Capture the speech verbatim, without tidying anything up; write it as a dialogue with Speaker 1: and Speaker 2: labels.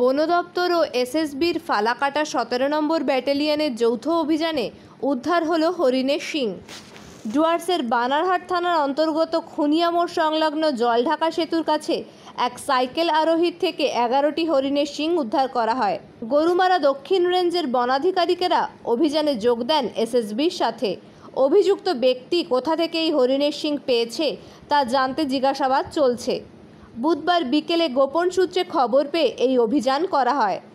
Speaker 1: বন দপ্তর ও এসএসবির ফালাকাটা সতেরো নম্বর ব্যাটালিয়নের যৌথ অভিযানে উদ্ধার হলো হরিণের শিং। ডুয়ার্সের বানারহাট থানার অন্তর্গত খুনিয়া মোড় সংলগ্ন জলঢাকা সেতুর কাছে এক সাইকেল আরোহীর থেকে এগারোটি হরিণের শিং উদ্ধার করা হয়। গরুমারা দক্ষিণ রেঞ্জের বনাধিকারিকেরা অভিযানে যোগ দেন এসএসবির সাথে। অভিযুক্ত ব্যক্তি কোথা থেকে এই হরিণের শিং পেয়েছে তা জানতে জিজ্ঞাসাবাদ চলছে। বুধবার বিকেলে গোপন সূত্রে খবর পেয়ে এই অভিযান করা হয়।